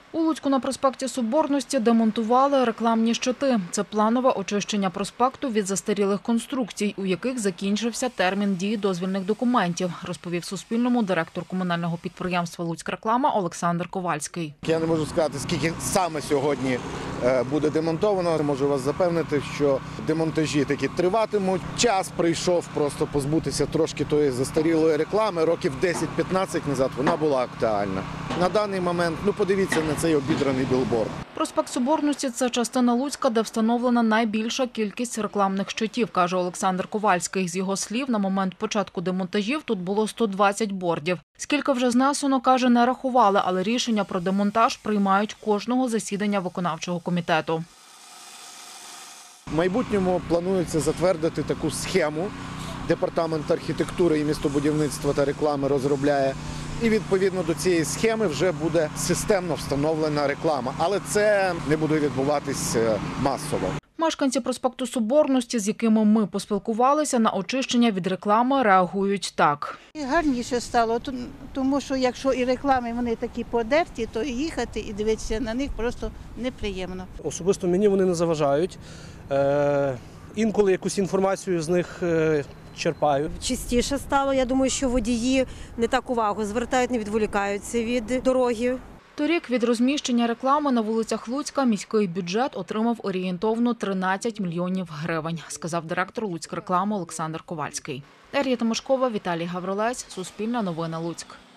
У Луцьку на проспекті Соборності демонтували рекламні щити. Це планове очищення проспекту від застарілих конструкцій, у яких закінчився термін дії дозвільних документів, розповів Суспільному директор комунального підприємства «Луцькраклама» Олександр Ковальський. Я не можу сказати, скільки саме сьогодні буде демонтовано. Можу вас запевнити, що демонтажі такі триватимуть. Час прийшов просто позбутися трошки тої застарілої реклами. Років 10-15 назад вона була актуальна. На даний момент, подивіться на цей обідраний білборд. Проспект Соборності – це частина Луцька, де встановлена найбільша кількість рекламних щитів, каже Олександр Ковальський. З його слів, на момент початку демонтажів тут було 120 бордів. Скільки вже знесено, каже, не рахували, але рішення про демонтаж приймають кожного засідання виконавчого комітету. В майбутньому планується затвердити таку схему. Департамент архітектури і містобудівництва та реклами розробляє. І відповідно до цієї схеми вже буде системно встановлена реклама. Але це не буде відбуватись масово. Мешканці проспекту Соборності, з якими ми поспілкувалися, на очищення від реклами реагують так. Гарніше стало, тому що якщо і реклами вони такі подерті, то їхати і дивитися на них просто неприємно. Особисто мені вони не заважають. Інколи якусь інформацію з них черпаю. Чистіше стало. Я думаю, що водії не так увагу звертають, не відволікаються від дороги. Торік від розміщення реклами на вулицях Луцька міський бюджет отримав орієнтовно 13 мільйонів гривень, сказав директор «Луцькраклами» Олександр Ковальський. Дар'я Тимошкова, Віталій Гаврилець, Суспільне новини, Луцьк.